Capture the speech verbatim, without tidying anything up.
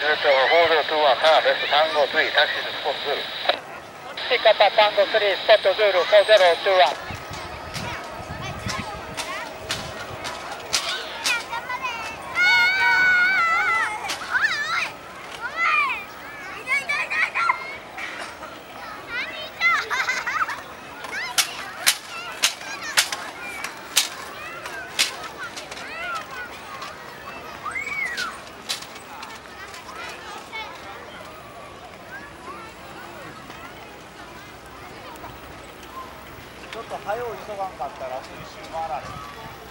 と報道にはカーベスト単語さんタクシースポットズール。 シカパ単語さんスポットズールよんゼロにいち。 ちょっと早う急がんかったら先週回られへん。